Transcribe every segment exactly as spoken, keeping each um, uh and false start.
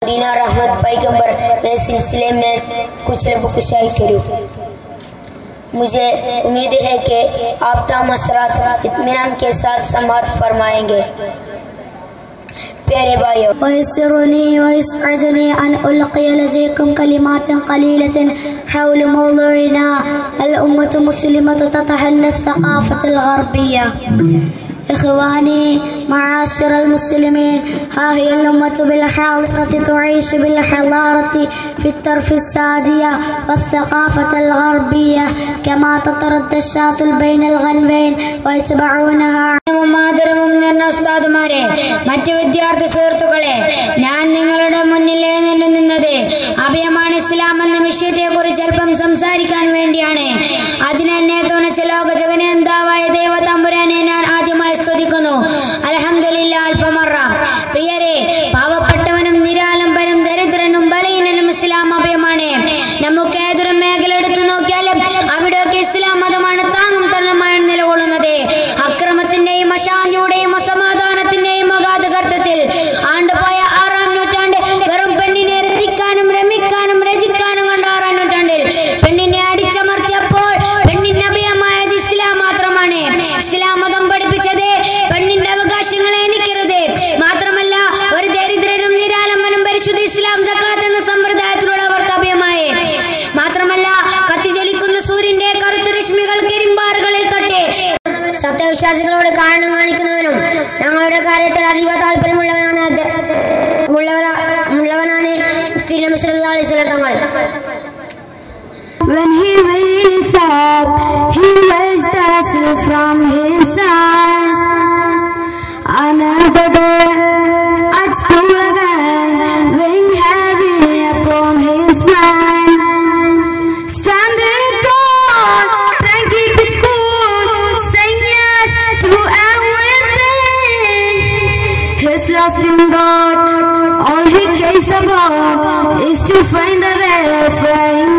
दीना रहमत पैगंबर में सिलसिले में कुछ लबकुशाई करूँ। मुझे उम्मीद है कि आप तमाम असरात इत्मीनान के साथ समाअत फरमाएंगे। प्यारे भाइयों, वयस्सरनी वयस्अदनी अन उल्क़िय लदैकुम कलिमातन क़लीलतन हौल मौज़ूइना अल उम्मतु मुस्लिमतु ततहल्ला सक़ाफ़तल ग़र्बिय्या। इख़वानी मआशिरल मुस्लिमीन, हा हियल उम्मतु बिल हाज़िरति तुईश बिल हज़ारति फ़ित तरफ़ि सादिया वस्सक़ाफ़तल ग़र्बिय्या कमा ततरद्द शातुल बैनल ग़नवैन वयतबऊनहा। മാതരവും നിന്ന ഉസ്താദുമാരെ, മറ്റു വിദ്യാർത്ഥി സുഹൃത്തുക്കളെ, ഞാൻ നിങ്ങളുടെ മുന്നിൽ എഴുന്നേറ്റ് നിന്നത് അഭയമാണ് ഇസ്ലാം എന്ന വിഷയത്തെ കുറിച്ച് അല്പം സംസാരിക്കാൻ വേണ്ടിയാണ്. അതിനെന്നെ തുണച്ച ലോക ജഗനേന്താവായ ദൈവ തമ്പുരാനെ ഞാൻ ആദ്യമായി സ്തുതിക്കുന്നു. അൽഹംദുലില്ലാഹ് അൽഫമറ. പ്രിയരെ, പാവപ്പെട്ടവനും നിരാലംബനും ദരിദ്രനും ബലഹീനനും ഇസ്ലാം അഭയമാണ്. നമുക്ക് ഏതൊരു മേഖല എടുത്തു നോക്കിയാലും അവിടെയൊക്കെ ഇസ്ലാം മതമാണ് താങ്ങും തണലുമായി നിലകൊള്ളുന്നത്. അക്രമത്തിന്റെയും അശാന്തിയുടെയും അസമാധാനത്തിന്റെയും അഗാധഗർത്തത്തിൽ ആണ്ടുപോയ ആറാം നൂറ്റാണ്ട് വെറും പെണ്ണിനെ രസിക്കാനും രമിക്കാനും രചിക്കാനും കണ്ട ആറാം നൂറ്റാണ്ടിൽ പെണ്ണിനെ അടിച്ചമർത്തിയപ്പോൾ പെണ്ണിന്റെ അഭയമായത് ഇസ്ലാം മാത്രമാണ്. ഇസ്ലാം മതം പഠിപ്പിച്ചത് പെണ്ണിന്റെ അവകാശങ്ങളെ എനിക്കരുത്, മാത്രമല്ല ഒരു ദരിദ്രനും നിരാലംബനും പരിശുദ്ധ ഇസ്ലാം സക്കാത്ത് എന്ന സമ്പ്രദായത്തിലൂടെ അവർക്ക് അഭയമായി. മാത്രമല്ല, കത്തിജ്വലിക്കുന്ന സൂര്യന്റെ കറുത്ത രശ്മികൾ കരിമ്പാറുകളിൽ തൊട്ട് സത്യവിശ്വാസികളോട് കാരണം കാണിക്കുന്നവനും ഞങ്ങളുടെ കാര്യത്തിൽ അതീവ താല്പര്യമുള്ളവനാണ് ഉള്ളവനാണ് തിരുനബി സല്ലല്ലാഹു അലൈഹി വസല്ലം തങ്ങൾ. When he wakes up, he wakes the sleep from his eyes. Another day at school again, weighing heavy upon his mind. Standing tall, trying to keep it cool, saying yes to everything. He's lost in God. All he cares about is to find the refrain.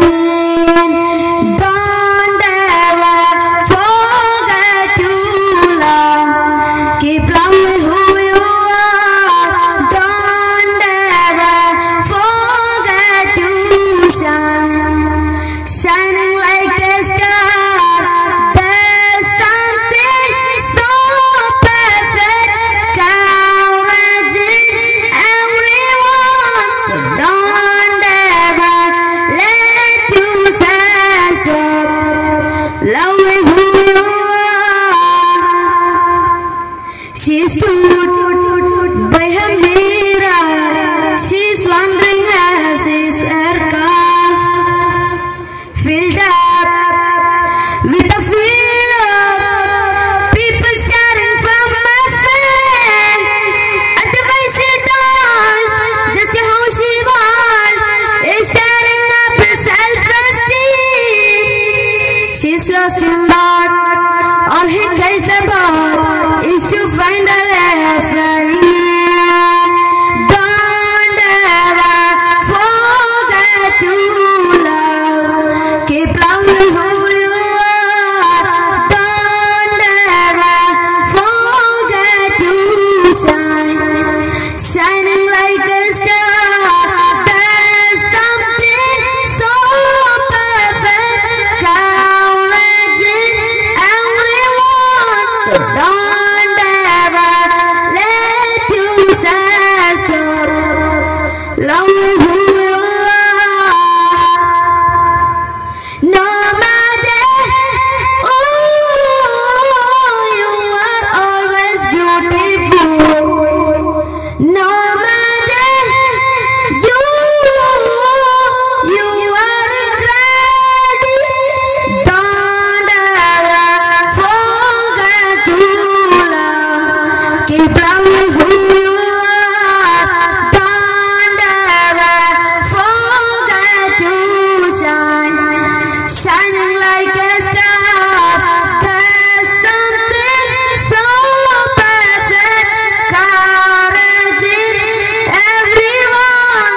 Don't ever forget to love. Keep loving who you are. Don't ever forget to shine. Shining like a star. There's something so perfect. Courage in everyone. So don't ever let yourself stop loving who you are. She stood by her mirror. She's wondering as is her cup filled up with a feel of people staring from afar at the way she does, just how she wants, is staring up her self-esteem. She's lost in thought. All he cares about is to find a refrain. Don't ever forget to love. Keep loving who you are. Don't ever forget to shine. Shining like a star. There's something so perfect. Courage in everyone. So don't ever let yourself stop loving who you are. No matter who you are, always beautiful. No matter you, you are ready. Don't ever forget to love. Keep loving who you are. Don't ever forget to shine. Shining like a star. There's something so perfect. Courage in everyone.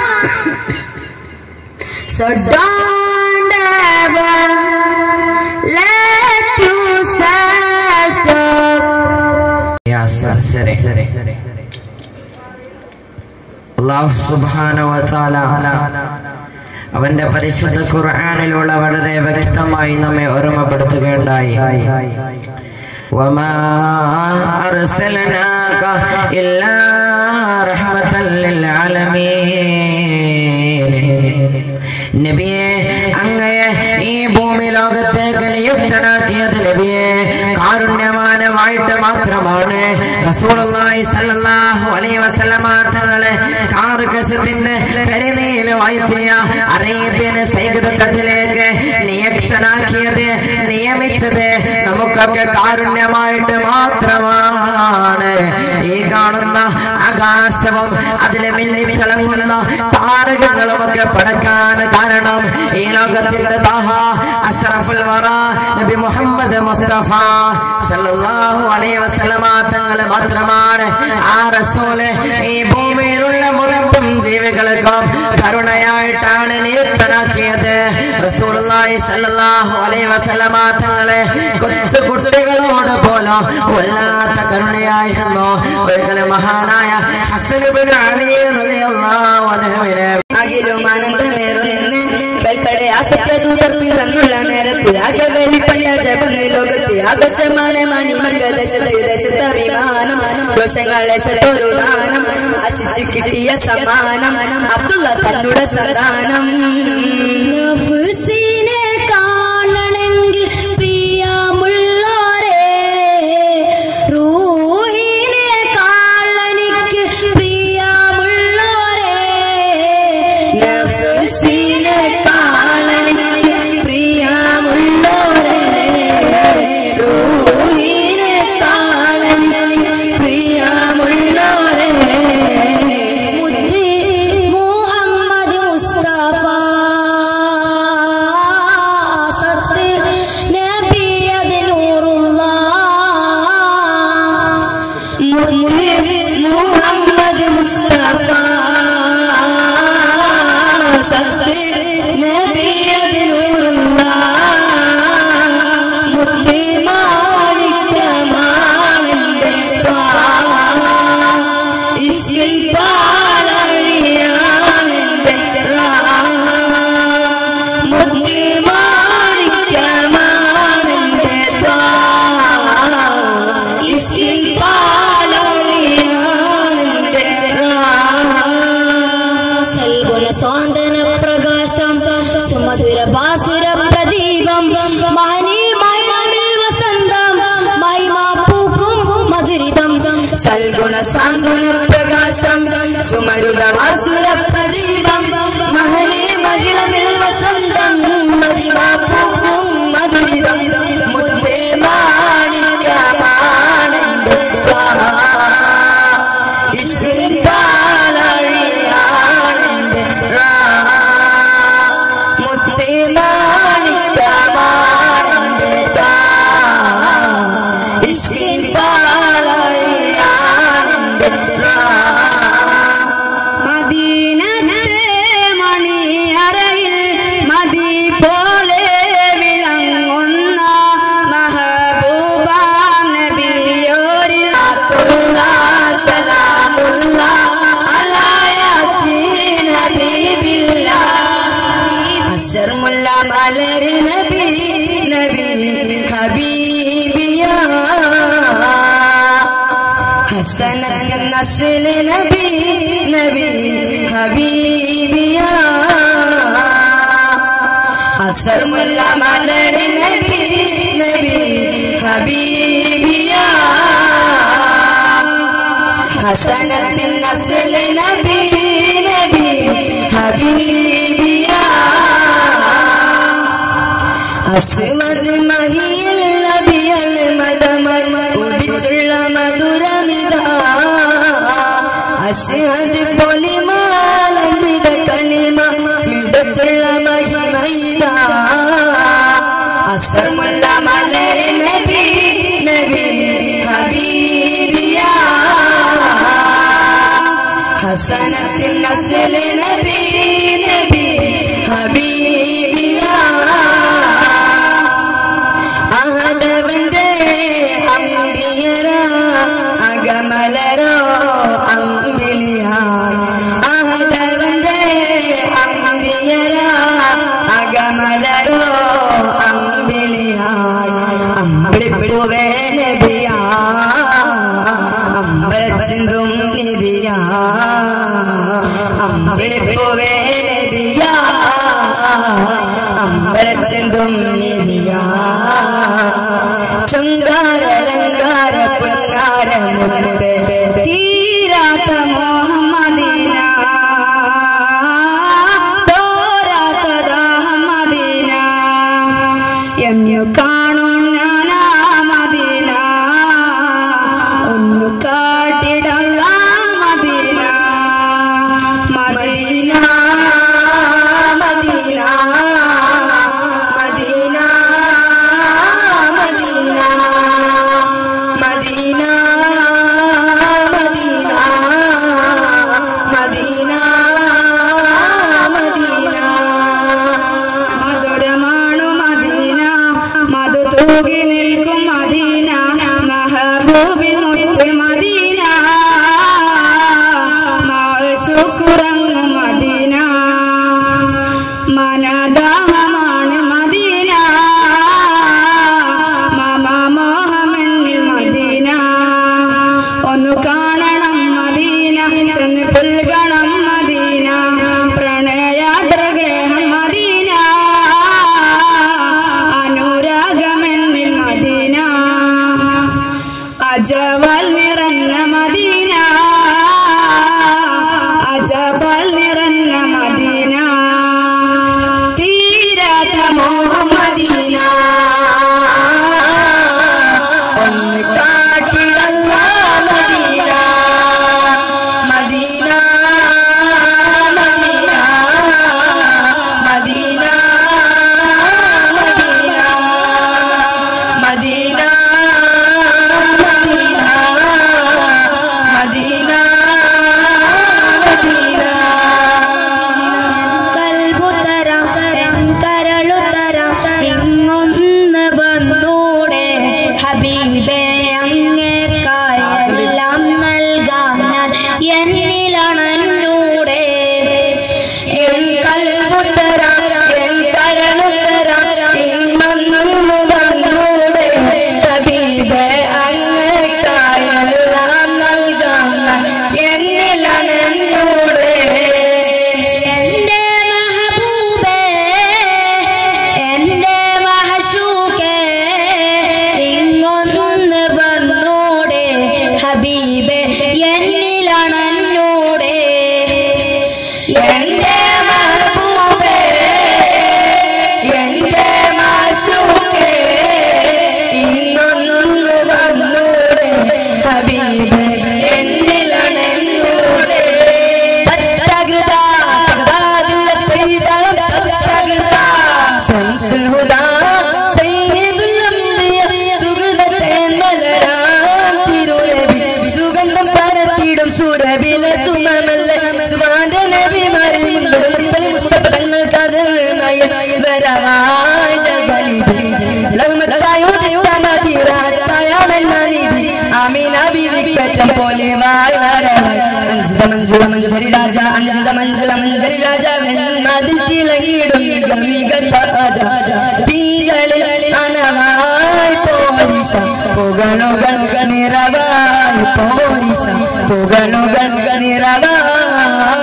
So don't ever let yourself stop. Ya sir, sir. അല്ലാഹു സുബ്ഹാനഹു വ തആല അവന്റെ പരിശുദ്ധ ഖുർആനിലുള്ള വളരെ വ്യക്തമായി നമ്മെ ഓർമ്മപ്പെടുത്തുകയുണ്ടായി. വമാ അർസൽനാക ഇല്ലാ റഹ്മത്തൽ ലിൽ ആലമീൻ. നബിയെ, അങ്ങയെ ഈ ഭൂമി ലോകത്തേക്ക് നിയുക്തനാക്കിയത് നബിയെ കാരുണ്യവാനമായിട്ട് മാത്രമാണ്. റസൂലുള്ളാഹി സ്വല്ലല്ലാഹു അലൈഹി വസല്ലമ തങ്ങളെ കാർഗസത്തിന്റെ കരിനീല വാഴ്ത്തിയ അറേബ്യൻ സൈകതത്തിലേക്ക് നിയുക്തനാക്കിയത്, നിയമിച്ചത് നമുക്കൊക്കെ കാരുണ്യമായിട്ട് മാത്രമാണ്. ഈ കാണുന്ന ആകാശവും അതിലെ മിന്നിത്തിളങ്ങുന്ന താരകങ്ങളുമൊക്കെ പടക്കാൻ കാരണം ഈ ലോകത്തിന്റെ താഹ അഷ്റഫുൽ വറ നബി മുഹമ്മദ് മുസ്തഫ സല്ലല്ലാഹു അലൈഹി വസല്ലമ തങ്ങൾ മാത്രമാണ്. ആ റസൂല് ഈ ഭൂമിയിലുള്ള മൊത്തം ജീവികൾക്കും കരുണയായിട്ടാണ് നിയുക്തനാക്കിയത്. റസൂലുള്ളാഹി സല്ലല്ലാഹു അലൈഹി വസല്ലമ തങ്ങളെ കൊച്ചു കുട്ടികളോട് പോലും വല്ലാത്ത കരുണയായിരുന്നു. ഒരിക്കലും മഹാനായ ഹസൻ ഇബ്നു അലി റളിയല്ലാഹു അൻഹുവിനെ അഖിലും ആനന്ദമേറുന്ന കൽക്കടെ അസത്യദൂതർ പിറന്നുള്ള നേരത്തിൽ അകവലിപ്പണ്ട ജപന്ന് ലോകത്തെ ആകാശമാണ് മണിമർഗദശതവിമാനം ദോഷങ്ങളെ ശത്രു ദാനം അസിച്ച് കിട്ടിയ സമാനം അബ്ദുള്ള തന്നുടെ സദാനം. നഫ്സിനെ കാണണമെങ്കിൽ പ്രിയമുള്ളോരേ, റൂഹിനെ കാണനിക്ക് പ്രിയമുള്ളോരേ, നഫ്സിനെ കാണനിക്ക് പ്രിയമുള്ളോരേ, റൂഹിനെ കാണനിക്ക് പ്രിയമുള്ളോരേ. മുത്ത് മുഹമ്മദ് മുസ്തഫ സത്ത് നബിയത് നൂറുല്ലാഹ്. മുഹമ്മദ് മുസ്തഫ സത്ത് നബിയത് നൂറുല്ലാഹ്. മുത്ത് മാണിക്യമാണെന്റെ ത്വാഹ. ഇസ്കിൻ പാലഴിയാണെന്റെ റാഹ. മുത്ത് മാണിക്യമാണെന്റെ ത്വാഹ. ഇസ്കിൻ പാലഴിയാണെന്റെ റാഹ. സൽഗുണ സ്വാന്തന പ്രകാശം സുമധുര ഭാസുര പ്രദീപം മഹനീയമായ മമിൽ വസന്തം മഹിമാ പൂക്കും മധുരിതം. സൽഗുണ സാന്ത്വന പ്രകാശം സുമരുത വാസുര പ്രദീപം മഹനീ മഹിളമിൽ വസന്തം മഹിമാ പൂക്കും മധുരിതം. മുത്തേ മാണിക്യമാണെന്റെ ത്വാഹ. ഇസ്കിൻ പാലഴിയാണെന്റെ റാഹ. മുത്തേ മാണിക്യമാണെന്റെ ത്വാഹ. ഇസ്കിൻ പാലഴിയാണെന്റെ റാഹ. മദീനത്തെ മണിയറയിൽ മദി പോലെ വിളങ്ങുന്ന മഹബൂബ നബിയോരിൽ സലാമുല്ലാഹ് അലാ യാസീൻ ഹബീബില്ലാഹ്. അസ്സർമുല്ല മലര് നബി നബി ഹബീബിയാ. ഹസനത്ത് നസ്ൽ നബി നബി ഹബീബിയാ. അസ്സർമുല്ല മലര് നബി നബി ഹബീബിയാ. ഹസനത്ത് നസ്ൽ നബി നബി ഹബീബിയാ. അസ്വദ് മഹിയിൽ നബിയൽ മദമർ ഉദിച്ചുള്ള മധുരമിതാ. അസ്ഹദ് പൊലിമാലമിത കലിമ മിതച്ചുള്ള മഹിമൈതാ. അസ്സർമുല്ല മലര് നബി നബി ഹബീബിയാ. ഹസനത്ത് നസ്ൽ നബി നബി ഹബീബിയാ. അഹദവന്റെ അമ്പിയര അകമലരോ അമ്പിളിയ. അമ്പിളിപ്പൂവേ നബിയാ അമ്പലച്ചിന്തും നിധിയാ അമ്പിളിപ്പൂവേ നബിയാ അമ്പലച്ചിന്തും നിധിയാ ചങ്കാരലങ്കാര പുങ്കാര മുഖത്തെ തീരാത്ത മോഹമ്മദീന തോരാത്ത ദാഹമദീന എന്നു കാണും ഞാനാ മദീന ഒന്നു കാട്ടിടല്ല Medina Medina Medina Medina Medina Medina Medina Medina മധുരമാണു മദീന മധു തൂകി നിൽക്കും മദീന മഹബൂബിൻ മുത്ത് മദീന മാസുറങ്ങും മദീന മനദാഹമാണ് മദീന മമ മോഹമെന്നിൽ മദീന ഒന്നു കാണണം മദീന ചെന്ന് പുൽകണം മദീന പ്രണയാദ്രഗ്രഹം മദീന അനുരാഗമെന്നിൽ മദീന അജവൽ നിറഞ്ഞ മദീന അജവൽ നിറഞ്ഞ മദീന തീരാത്ത മോഹം മദീന ഒന്ന് കാട്ടിടല്ല Medina Medina Medina Medina Medina Medina Medina Medina കൽബുതരം കരളുതരം ഇങ്ങൊന്ന് വന്നൂടെ ഹബീബേ അങ്ങേക്കായെല്ലാം നൽകാൻ ഞാൻ എന്നിലണന്നൂടെ എൻ കൽബുതരം എൻ കരളുതരം ഇന്നൊന്നും വന്നൂടെ ഹബീബേ അങ്ങേക്കായെല്ലാം നൽകാൻ എന്നിലണന്നൂടെ എന്റെ മഹബൂബേ എന്റെ മഹശൂകേ ഇങ്ങൊന്ന് വന്നൂടെ ഹബീബേ എന്നിലണന്നൂടെ എന്റെ മഹബൂബേ എന്റെ മാസൂകേ ഇന്നൊന്നു വന്നൂടെ ഹബീബേ എന്നിലണന്നൂടെ തത്തകൃത തത്തകൃത ശംസുൽ ഹുദാ സയ്യിദുൽ അംബിയ സുഹൃതത്തെ മലരാം തിരുനബി സുഗന്ധം പരത്തിയിടും സുരബിലെ സുമമല്ല സുമാന്റെ നബിമാരിൽ മുൻപിടുന്ന മുസ്തഫ തങ്ങൾ കഥനായി വരവായി ജഗലിബി ആമീന ബീവിക്കറ്റം പോലെ അഞ്ജിത മഞ്ജുള മഞ്ജരി രാജ അഞ്ജിത മഞ്ജുള മഞ്ജരി രാജ മതിൽ തിളങ്ങിയിടും ഗമികത്ത തിങ്കളിൽ അണവായി പോരിസ പുകളുകൾ നിറവായി പോരിസ പുകളുകൾ നിറവായി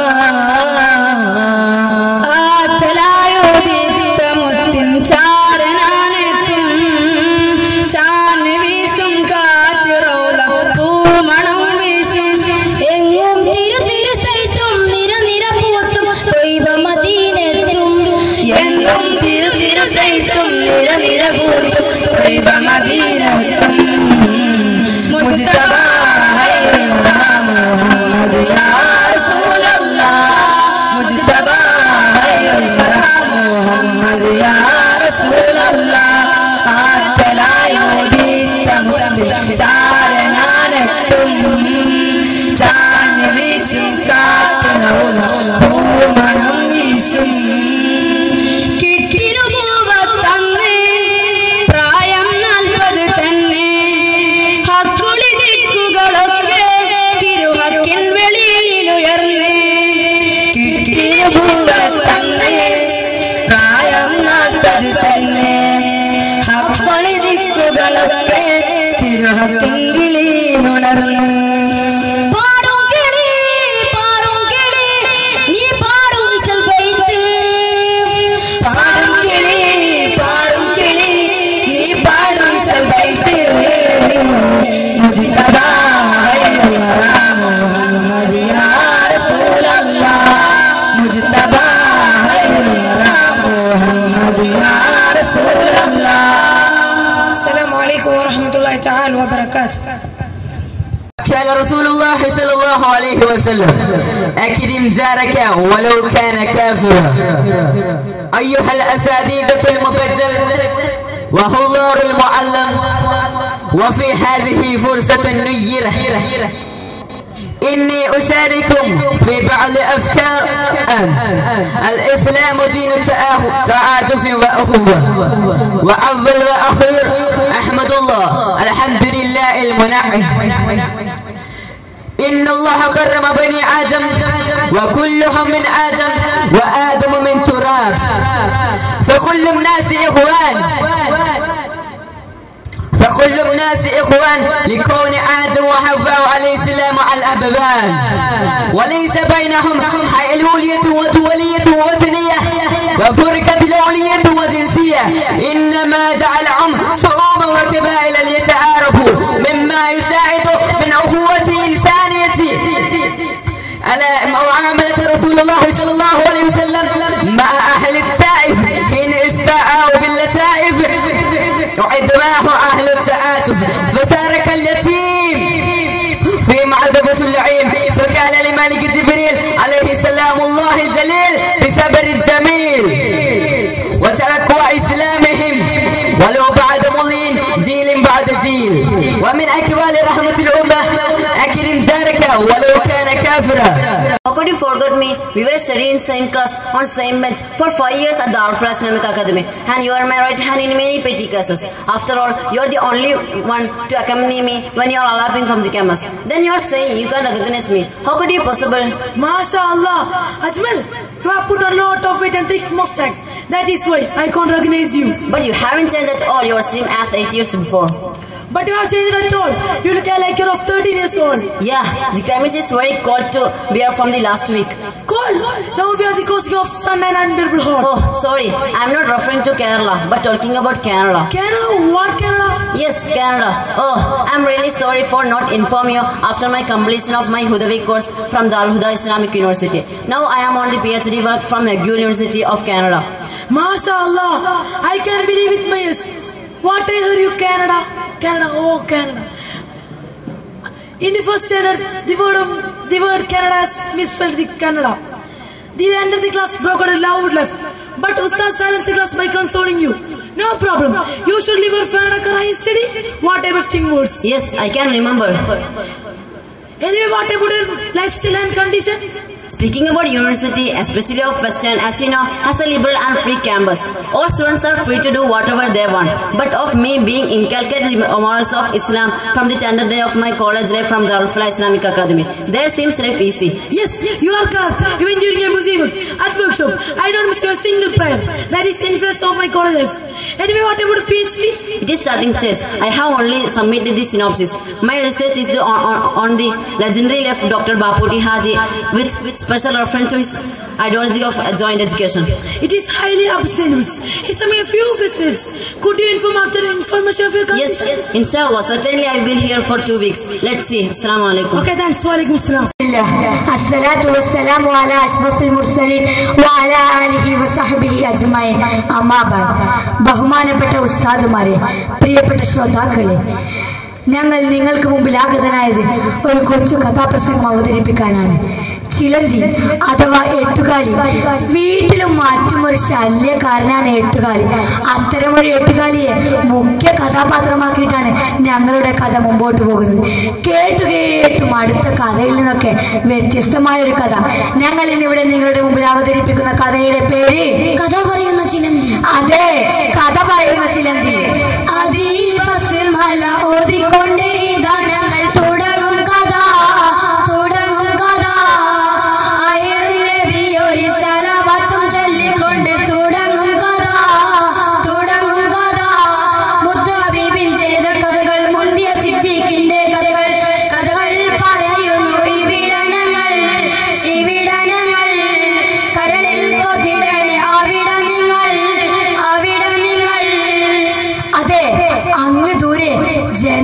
ആത്തലായോദിത്തമുത്തിൻ ചാരനാനെത്തും ചാൻ വീശും കാറ്റിറോല പൂമണം വീശും എങ്ങും തിരു തിരു സൈസും നിര നിര പൂത്തും തൊയ്ബ മദീനത്തും എങ്ങും തിരു തിരു സൈസും നിര നിര പൂത്തും ത്വയ്ബ മദീനത്തും മുജ്തബ ഹൈറാ മുഹമ്മദ് യാ റസൂലല്ലാഹ് മുജ്തബ ഹൈറാ മുഹമ്മദ് യാ റസൂലല്ലാഹ് ആത്തലായോദിത്തമുത്തിൻ ചാരനാനെത്തും ചാൻ വീശും കാറ്റിറോല പൂമണം വീശും കിട്ടിനു പൂവത്തന്നേ പ്രായം നാൽപ്പത് തന്നെ ഹക്കുളി ദിക്കുകളൊക്കെ തിരുഹക്കിൻ വെളിയിലുയർന്നേ കിട്ടിനു പൂവത്തന്നേ പ്രായം നാൽപ്പത് തന്നെ ഹക്കുളി ദിക്കുകൾ കിളികളൊക്കെ തിരുഹക്കിങ്കിളി ഉണർന്ന് പാടും കിളി പാടും കിളി നീ പാടും സൽബൈത്ത് പാടും കിളി പാടും കിളി നീ പാടും സൽബൈത്ത് മുജ്തബാ ഖൈറുൽ വറാ മുഹമ്മദ് യാ റസൂലല്ലാഹ് മുജ്തബാ ഖൈറുൽ വറാ മുഹമ്മദ് യാ റസൂലല്ലാഹ്. السلام عليكم ورحمة الله تعالى وبركاته. كان رسول الله صلى الله عليه وسلم أكرم جارك ولو كان كافرا. أيها الأساتذة المبجل وحضور المعلم، وفي هذه فرصة نيرة إني أشارككم في بعض أفكار أن الإسلام دين تعاطف وأخوة. وأول وأخير أحمد الله الحمد لله المنعم. إن الله كرم بني آدم وكلهم من آدم وآدم من تراب، فكل الناس إخوان فكل الناس إخوان لكون آدم وحواء عليه السلام على الأبوان، وليس بينهم حيلولية ودولية ووطنية وفرقة لولية وجنسية، إنما جعلهم شعوبا وقبائل ليتعارفوا مما يساعد من أخوة إنسانية على معاملة رسول الله صلى الله عليه وسلم مع أهل التائف حين استاءوا باللتائف وإدماه أهل التآتف، فسارك اليتيم في معذبة اللعين، فقال لملك جبريل عليه السلام الله الجليل بصبر الجميل وتركوا إسلامهم ولو بعد مضين جيل بعد جيل. ومن أكوال رحمة الأمة أكرم جارك ولو كان كافرا. How could you forget me? We were studying in same class on same bench for five years at the Al-Fala Islamic Academy, and you are my right hand in many petty cases. After all, you are the only one to accompany me when you are alapping from the campus. Then you are saying you can't recognize me. How could it be possible? MashaAllah. Ajmal, you have put a lot of weight and thick mustache. That is why I can't recognize you. But you haven't changed at all. You are same as eight years before. But you have changed at all. You look like you're of thirteen years old. Yeah, the climate is very cold to bear from the last week. Cold? Now we are the coast of sun and unbearable hot. Oh, sorry. I'm not referring to Kerala, but talking about Canada. Canada? What Canada? Yes, Canada. Oh, I'm really sorry for not informing you after my completion of my Hudawi course from the Al-Huda Islamic University. Now I am on the PhD work from McGill University of Canada. MashaAllah. I can't believe it, my ears. What I heard you, Canada? Canada, oh Canada. In the first standard, the word of the word Canada has misspelled the Canada. The end of the class broke out a loud laugh. But Ustad silenced the class by consoling you. No problem. You should leave your Canada Kara study. What type of thing words? Yes, I can remember. Anyway, what about his lifestyle and condition? Speaking about university, especially of Western, as you know, has a liberal and free campus. All students are free to do whatever they want. But of me being inculcated the morals of Islam from the tender day of my college life from the Al-Fala Islamic Academy, there seems life easy. Yes, you are correct. Even during a museum, at workshop, I don't miss a single prayer. That is the influence of my college life. Anyway, what about PhD? It is starting stage. I have only submitted the synopsis. My research is on, on, on the legendary life of Doctor Baputi Haji with, with special reference to his ideology of joint education. It is highly obscene. It's a few visits. Could you inform after information of your condition? Yes, yes. Inshallah. Certainly I will be here for two weeks. Let's see. Assalamu alaikum. Okay, thanks. Wa alaikum assalam. الصلاة والسلام على أشرف المرسلين وعلى آله وصحبه أجمعين. أما بعد ബഹുമാനപ്പെട്ട ഉസ്താദുമാരെ, പ്രിയപ്പെട്ട ശ്രോതാക്കളെ, ഞങ്ങൾ നിങ്ങൾക്ക് മുമ്പിൽ ആഗതനായത് ഒരു കൊച്ചു കഥാപ്രസംഗം അവതരിപ്പിക്കാനാണ്. ചിലന്തി അഥവാ എട്ടുകാലി. വീട്ടിലും മറ്റുമൊരു ശല്യക്കാരനാണ് എട്ടുകാലി. അത്തരമൊരു എട്ടുകാലിയെ മുഖ്യ കഥാപാത്രമാക്കിയിട്ടാണ് ഞങ്ങളുടെ കഥ മുമ്പോട്ട് പോകുന്നത്. കേട്ടു കേട്ടും അടുത്ത കഥയിൽ നിന്നൊക്കെ വ്യത്യസ്തമായ ഒരു കഥ ഞങ്ങൾ ഇന്നിവിടെ നിങ്ങളുടെ മുമ്പിൽ അവതരിപ്പിക്കുന്ന കഥയുടെ പേര് കഥ പറയുന്ന ചിലന്തി. അതെ, കഥ പറയുന്ന ചിലന്തി. അതീപസിമല ഓതിക്കൊണ്ടേ ഇതാ ഞങ്ങൾ തുടങ്ങും കഥ തുടങ്ങും കഥ ഒരു സലവാത്തും ചൊല്ലിക്കൊണ്ട് തുടങ്ങും കഥ തുടങ്ങും കഥ മുത്തഹബീബിൻ ചെയ്ത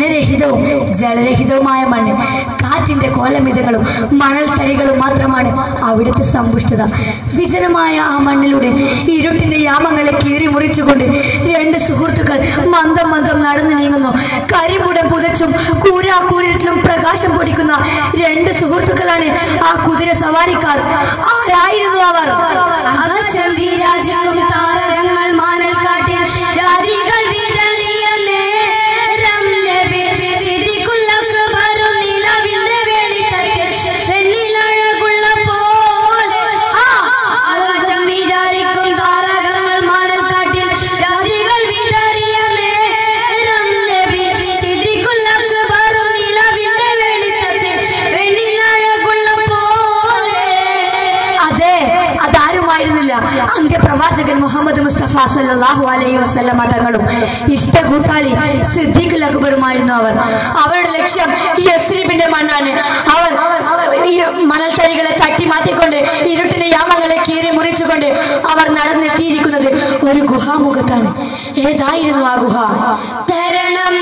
ജലരഹിതവും ജലരഹിതവുമായ മണ്ണ്, കാറ്റിന്റെ കോലമിതകളും മണൽത്തരികളും മാത്രമാണ് അവിടുത്തെ സമ്പുഷ്ടത. വിജനമായ ആ മണ്ണിലൂടെ ഇരുട്ടിന്റെ യാമങ്ങളെ കീറി മുറിച്ചുകൊണ്ട് രണ്ട് സുഹൃത്തുക്കൾ മന്ദം മന്ദം നടന്നു നീങ്ങുന്നു. കരിമുടം പുതച്ചും കൂരാക്കൂരിട്ടിലും പ്രകാശം പൊടിക്കുന്ന രണ്ട് സുഹൃത്തുക്കളാണ് ആ കുതിര സവാരിക്കാർ. ആരായിരുന്നു അവർ? ആകാശം വിരാജിക്കും താരകങ്ങൾ മാനൽക്കാട്ടിൽ രാജികൾ വിടറിയ നേരം നബി സിദ്ദീഖുൽ അക്ബറും നിലവിന്റെ വെളിച്ചത്തിൽ വെണ്ണിലഴകുള്ള പോലെ. ആകാശം വിചാരിക്കും താരകങ്ങൾ മാനൽക്കാട്ടിൽ രാജികൾ വിടറിയ നേരം നബി സിദ്ദീഖുൽ അക്ബറും നിലവിന്റെ വെളിച്ചത്തിൽ വെണ്ണിലഴകുള്ള പോലെ. അതെ, അതാരുമായിരുന്നില്ല, അന്ത്യപ്രവാചകൻ മുഹമ്മദ് മുസ്തഫ സല്ലല്ലാഹു അലൈഹി വസല്ലമ തങ്ങളും ഇഷ്ട കൂട്ടാളി സിദ്ദീഖുൽ അക്ബറുമായിരുന്നു അവർ. അവരുടെ ലക്ഷ്യം യസ്രിബിന്റെ മണ്ണാണ്. അവർ ഈ മണൽത്തരികളെ തട്ടി മാറ്റിക്കൊണ്ട് ഇരുട്ടിന്റെ യാമങ്ങളെ കീറി മുറിച്ചുകൊണ്ട് അവർ നടന്നെത്തിയിരിക്കുന്നത് ഒരു ഗുഹാമുഖത്താണ്. ഏതായിരുന്നു ആ ഗുഹ? തരണം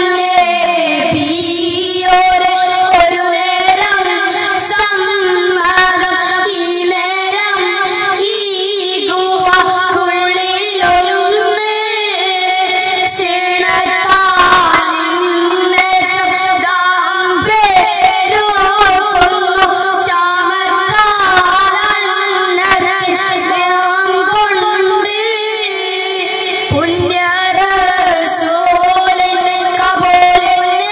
നബിയോരെ ഒരു നേരം സമ്മതം, ഈ നേരം ഈ ഗുഹക്കുള്ളിലൊന്ന് ക്ഷീണത്താൽ ഇന്നേറ്റം ദാഹം പേരുകൊന്നു. ചാമത്താലന്നരം കൊണ്ട് പുണ്യരസൂലിന്റെ കബൂലിന്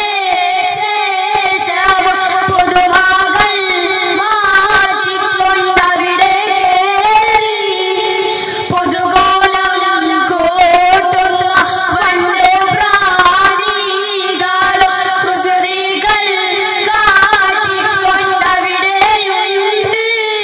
ശേഷം പുതുമകൾ മാറ്റിക്കൊണ്ടവിടെ കേറി. പുതുകോലം കൂട്ടുന്ന വന്യ പ്രാണികൾ കുസൃതികൾ കാട്ടിക്കൊണ്ടവിടെയുണ്ട്.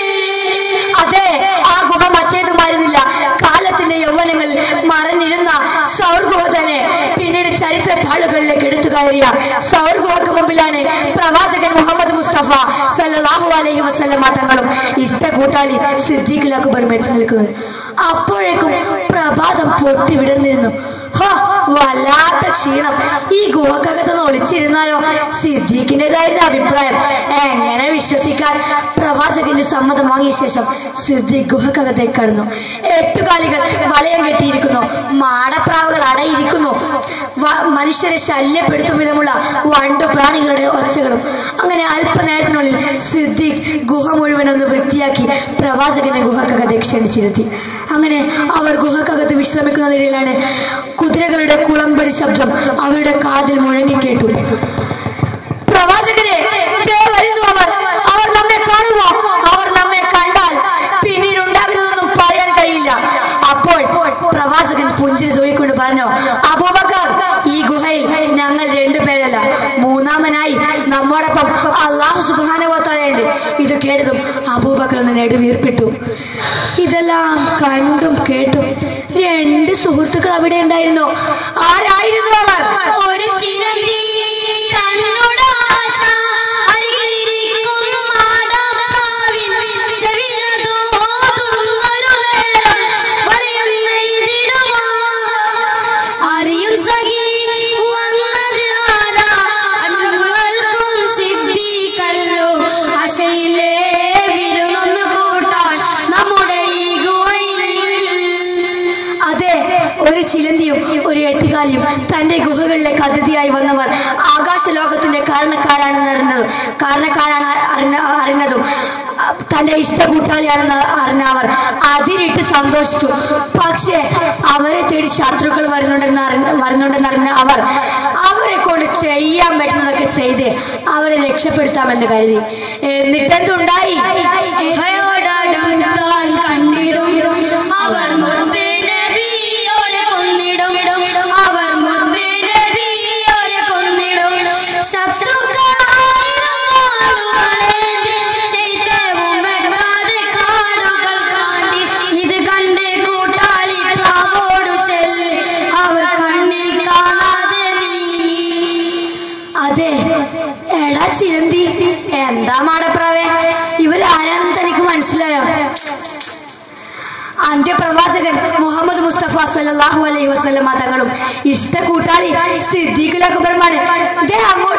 അതെ, ആ ഗുഹ മറ്റേതുമായിരുന്നില്ല. കാലത്തിന്റെ യൗവനങ്ങളിൽ മറഞ്ഞിരുന്ന സൗർ ഗുഹ തന്നെ പിന്നീട് ചരിത്ര താളുകളിലേക്ക് എടുത്തു കയറിയ സൗർ ഗുഹക്ക് മുമ്പിലാണ് പ്രവാചകൻ മുഹമ്മദ് മുസ്തഫ സല്ലല്ലാഹു അലൈഹി വസല്ലമ തങ്ങളും ഇഷ്ട കൂട്ടാളി സിദ്ദീഖുൽ അക്ബറും എത്തി നിൽക്കുന്നത്. അപ്പോഴേക്കും പ്രഭാതം പൊട്ടി വിടർന്നിരുന്നു. ഹോ, വല്ലാത്ത ക്ഷീണം. ഈ ഗുഹക്കകത്ത് ഒളിച്ചിരുന്നാലോ? സിദ്ദീഖിന്റേതായിരുന്ന അഭിപ്രായം. എങ്ങനെ വിശ്വസിക്കാൻ? പ്രവാചകന്റെ സമ്മതം വാങ്ങിയ ശേഷം സിദ്ദീഖ് ഗുഹക്കകത്തേക്ക് കടന്നു. എട്ടുകാലികൾ വലയം കെട്ടിയിരിക്കുന്നു, മാടപ്രാവുകൾ അടയിരിക്കുന്നു, മനുഷ്യരെ ശല്യപ്പെടുത്തും വിധമുള്ള വണ്ടു പ്രാണികളുടെ ഒച്ചകളും. അങ്ങനെ അല്പനേരത്തിനുള്ളിൽ സിദ്ദീഖ് ഗുഹ മുഴുവൻ ഒന്ന് വൃത്തിയാക്കി പ്രവാചകനെ ഗുഹക്കകത്തേക്ക് ക്ഷണിച്ചിരുത്തി. അങ്ങനെ അവർ ഗുഹക്കകത്ത് വിശ്രമിക്കുന്നതിനിടയിലാണ് കുതിരകളുടെ കുളമ്പടി ശബ്ദം അവരുടെ കാതിൽ മുഴങ്ങിക്കേട്ടു. പ്രവാചകരെ, ദേ വരുന്നു അവർ. അവർ നമ്മെ കാണുമോ? അവർ നമ്മെ കണ്ടാൽ പിന്നീട് ഉണ്ടാകുന്നതൊന്നും പറയാൻ കഴിയില്ല. അപ്പോൾ പ്രവാചകൻ പുഞ്ചിരി തൂയിക്കൊണ്ട് പറഞ്ഞു, അബൂബക്കർ, ഈ ഗുഹയിൽ ഞങ്ങൾ രണ്ടുപേരല്ല, മൂന്നാമനായി നമ്മോടൊപ്പം അല്ലാഹു സുബ്ഹാനഹു വ തആലയുണ്ട്. ഇത് കേട്ടതും അബൂബക്കർ ഒന്ന് നെടുവീർപ്പിട്ടു. ഇതെല്ലാം കണ്ടും കേട്ടും രണ്ട് സുഹൃത്തുക്കൾ അവിടെ ഉണ്ടായിരുന്നു. ആരായിരുന്നു അവർ? ഒരു ചിലന്തി തന്നോടാശ അരികിലിരിക്കും മാടപ്രാവിൻ ചെവിയിലതോതുന്നൊരു നേരം വലയം നെയ്തിടുമോ? അറിയും സഖി വന്നത് ആരാ? അന്നുകൾക്കും സിദ്ദീഖല്ലോ ആശയിലെ വിരുന്നൊന്നു കൂട്ടാൻ നമ്മുടെ ഈ ഗുഹയിൽ. അതെ, ഒരു ചിലന്തിയും ഒരു എട്ടുകാലിയും തന്റെ ഗുഹകളിലേക്ക് അതിഥിയായി വന്നവർ ആകാശ ലോകത്തിന്റെ കാരണക്കാരാണെന്ന് അറിഞ്ഞതും കാരണക്കാരാണ് അറിഞ്ഞ അറിഞ്ഞതും തന്റെ ഇഷ്ട കൂട്ടാളിയാണെന്ന് അറിഞ്ഞ അവർ അതിരിട്ട് സന്തോഷിച്ചു. പക്ഷേ അവരെ തേടി ശത്രുക്കൾ വരുന്നുണ്ടെന്ന് അറിഞ്ഞ വരുന്നുണ്ടെന്ന് അറിഞ്ഞ അവർ അവരെ കൊണ്ട് ചെയ്യാൻ പറ്റുന്നതൊക്കെ ചെയ്ത് അവരെ രക്ഷപ്പെടുത്താമെന്ന് കരുതി. എന്നിട്ടെന്തുണ്ടായി? കണ്ടിടും അവർ മുത്തേ നബിയോരെ കൊന്നിടും. അവർ മുത്തേ നബിയോരെ കൊന്നിടും. ശത്രുക്കളായിരം ആളുകളെ ചെയ്തവും വെക്കാതെ കാടുകൾ കാട്ടി. ഇത് കണ്ട് കൂട്ടാളി പ്രാവോടു ചെല്ല് അവർ കണ്ണിൽ കാണാതെ നീങ്ങി. അതെ, എടാ ചിലന്തി, എന്താ മാടപ്രാവേ, ഇവരാരാണെന്ന് തനിക്ക് മനസ്സിലായോ? അന്ത്യപ്രവാചകൻ മുഹമ്മദ് മുസ്തഫ സല്ലല്ലാഹു അലൈഹി വസല്ലമ തങ്ങളും ഇഷ്ട കൂട്ടാളി സിദ്ദീഖുൽ അക്ബറുമാണ്.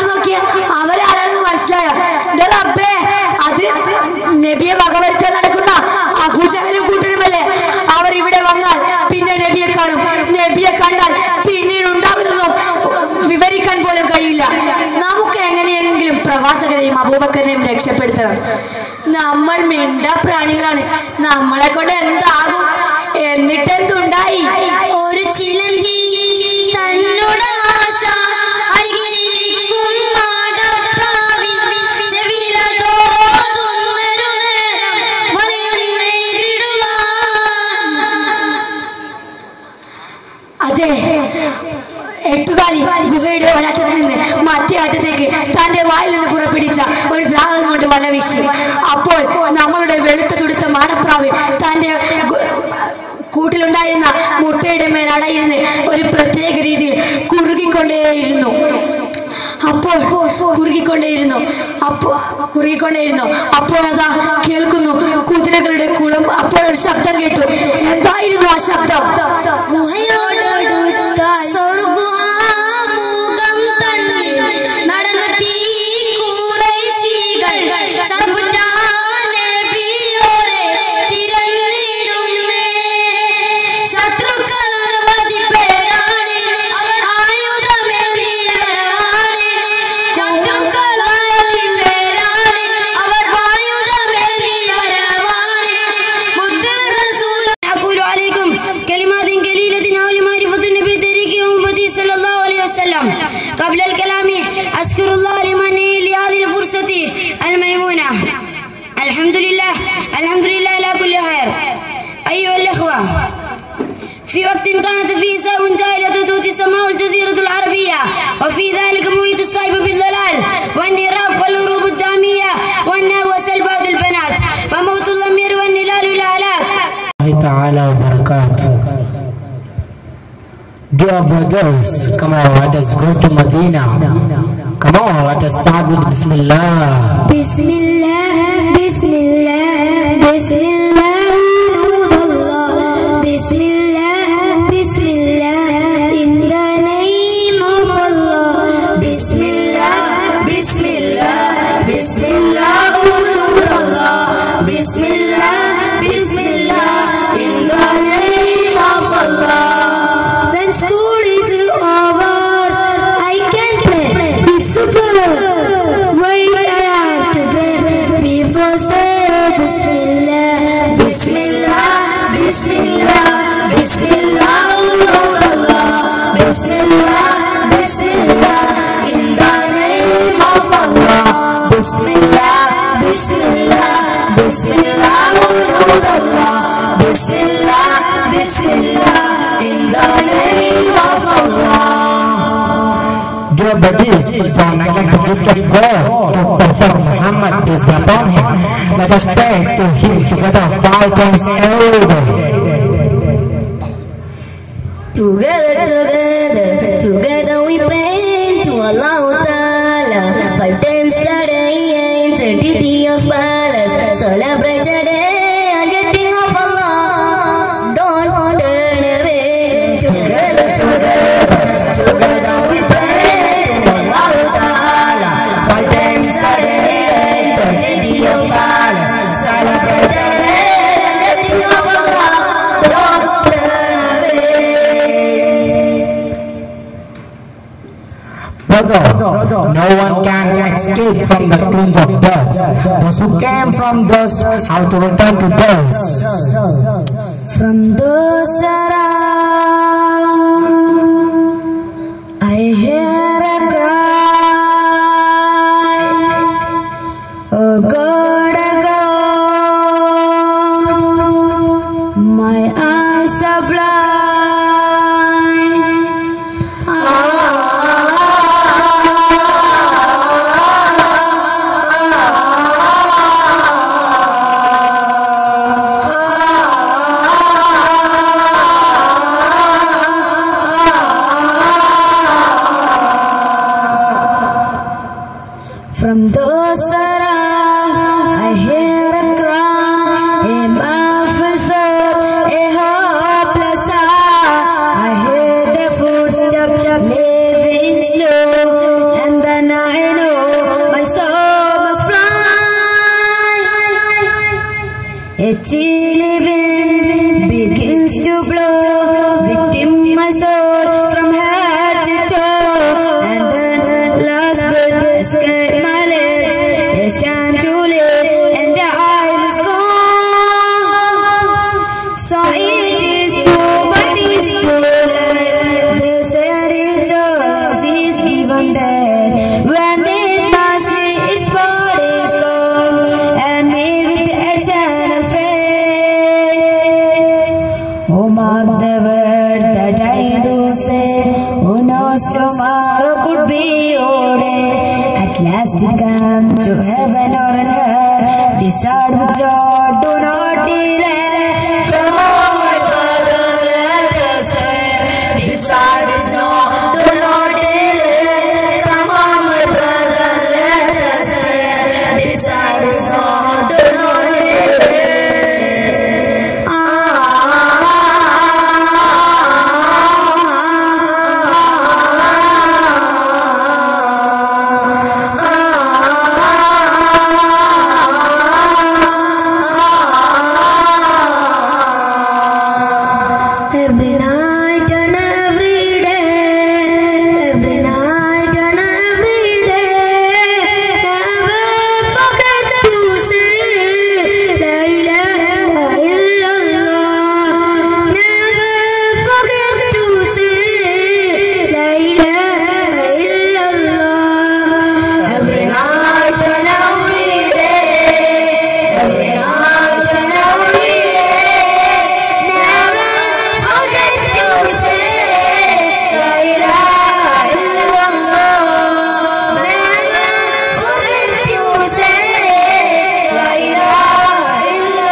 പ്രവാചകരെയും അബൂബക്കറിനെയും രക്ഷപ്പെടുത്തണം. നമ്മൾ മിണ്ട പ്രാണികളാണ്, നമ്മളെ കൊണ്ട് എന്താകും? എന്നിട്ടെന്തുണ്ടായി? ഒരു ചിലന്തി തന്നോട് ആശ അരികിലിരിക്കും മാടപ്രാവിൻ ചെവിയിലതോ തുന്നരുന്ന് വലിയുന്നെയ്തിടുവാൻ. അതെ, എട്ടുകാലി ഗുഹയുടെ ഒരറ്റത്ത് നിന്ന് മറ്റേ അറ്റത്തേക്ക് തന്റെ വായിൽ നിന്ന് പുറപ്പെടുവിച്ച ഒരു ദ്രാവകം കൊണ്ട് വല വീശി. അപ്പോൾ നമ്മളുടെ വെളുത്ത തുടുത്ത മാടപ്രാവ് തന്റെ കൂട്ടിലുണ്ടായിരുന്ന മുട്ടയുടെ മേൽ അടയിരുന്ന് ഒരു പ്രത്യേക രീതിയിൽ കുറുകിക്കൊണ്ടേയിരുന്നു. അപ്പോൾ കുറുകിക്കൊണ്ടേയിരുന്നു അപ്പോൾ കുറുകിക്കൊണ്ടേയിരുന്നു അപ്പോൾ അതാ കേൾക്കുന്നു കുതിരകളുടെ കുളം. അപ്പോൾ ഒരു ശബ്ദം കേട്ടു. എന്തായിരുന്നു ആ ശബ്ദം? ഗുഹയോടടുത്ത സ്വർഗ്ഗാമുഖം തന്നിൽ നടന്നെത്തി ഖുറൈശികൾ സർവ്വജാന നബിയോരെ തിരഞ്ഞിടുന്നേ. ശത്രുക്കൾ അനവധി പേരാണ്, ആയുധമേന്തിയവരാണ്. ശത്രുക്കൾ അനവധി പേരാണ്, അവർ ആയുധമേന്തിയവരാണ്. മുത്ത് റസൂൽ അഖൂലു അലൈക്കും കലിമാത്തിൻ കലീലത്തിൻ ഔലി മാരിഫത്തുൻ നബി തരീഖി ഉമ്മത്തി സല്ലല്ലാഹു അലൈഹി വസല്ലം. قبل الكلام أشكر الله لمنه لهذه الفرصة الميمونة. الحمد لله الحمد لله على كل خير. أيها الأخوة، في وقت كانت فيه ساب جاهلة توتي السماء الجزيرة العربية، وفي ذلك محيط الصيب بالضلال والنراف والهروب الدامية والنهو وسلبات البنات وموت الضمير والنلال والهلاك. الله تعالى وبركاته. Dear brothers, come on, let us go to Medina. Come on, let us start with Bismillah. Bismillah, Bismillah, Bismillah, Nurullah. Bismillah, Bismillah, in the name of Allah. Bismillah, Bismillah, Bismillah, Nurullah. Bismillah, Bismillah, in the name of Allah. When school is over, I can play. It's super. Wait, I have to pray before say Bismillah, Bismillah, Bismillah, Bismillah, Allah. Bismillah, Bismillah, in the name of Allah. Bismillah, Bismillah, Bismillah, Allah. Bismillah, Bismillah, in the name of Allah. Dear buddies, from I like the gift of God to Prophet Muhammad, peace be upon him. Let us pray to him together five times every day. Together, together, together we pray to Allah Ta'ala. Five times a day in sanctity of palace. Celebrate the day and getting of Allah. Don't turn away. Together, together, together we pray to Allah Ta'ala. Five times a day in sanctity of palace. Celebrate the day and getting of Allah. Don't turn away. Brother, no one can escape from the clutch of death. Those who came from dust have to return to dust. From those around, I hear a cry, oh God, oh God, my eyes are blind. From those around, I hear a cry, a officer, a hopeless eye. I hear the footsteps moving slow, and then I know my soul must fly. A chilly wind begins to blow within my soul from head to toe, and then last breath escape my lips. it comes to heaven or on earth, decide with God, do not delay. Come on, my brother, let us pray. Decide with God, do not delay. Come on, my brother, let us pray. Decide with God, do not delay. Every night and every day, every night and every day, never forget to say La ilaha illallah. Never forget to say La ilaha illallah. Every night and every day, every night and every day, never forget to say La ilaha illallah. Never forget to say La ilaha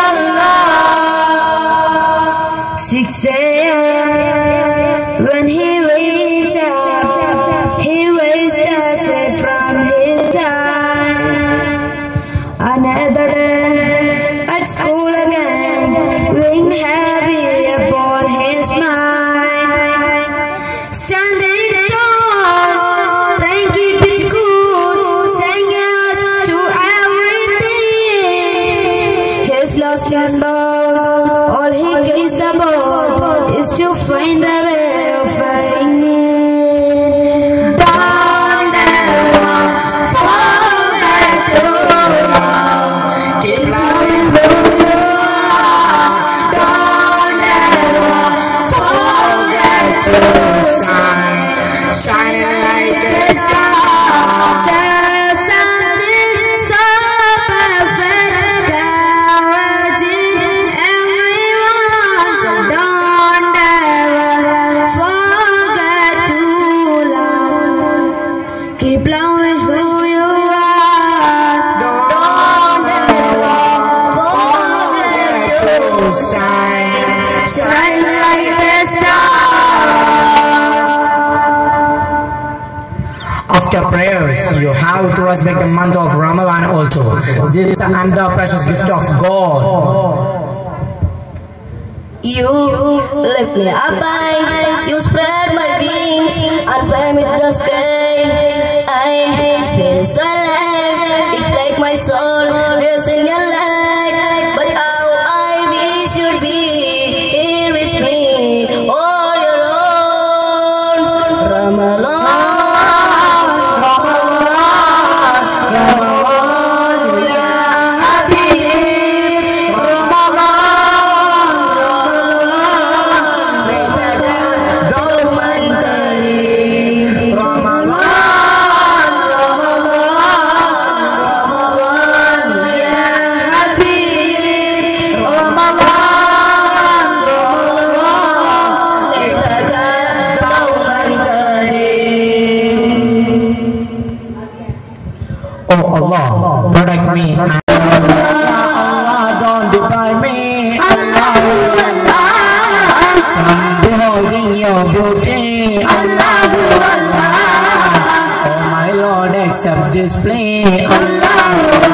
illallah. six a m when he wakes up, he wakes us from his time. Another day at school again, weighing heavy upon his mind. Standing tall, trying to keep it cool, saying yes to everything. His lost his love, all he cares about is to find a way of finding it. Don't ever forget to love. Keep loving who you are. Don't ever forget to shine, shine like a star. There's something so perfect guaranteed everyone, so don't ever forget to love. Keep loving who you are. Don't ever forget to shine, shine like a star. After prayers, you have to respect the month of Ramadan also. This is another precious gift of God. You lift me up high, you spread my wings and fly me to the sky. I feel so alive, it's like my soul lives in your light. But how I wish you'd be here with me all your own. Ramadan, Ramadan, Ramadan, we are happy. Ramadan, Dauman Kareem. Ramadan, Ramadan, we are happy. Ramadan, Ramadan, Dauman Kareem. Oh Allah, protect me. Allah, don't deprive me. Allah, from beholding your beauty. Allah, oh my Lord, accept this plea. Allah,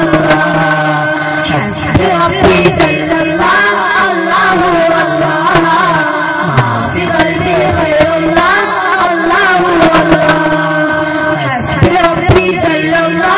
Hasbi Rabbi Sallallah. Allahu Allah, ma fi qalbi khayrullah. Allahu Allah, Hasbi Rabbi Sallallah.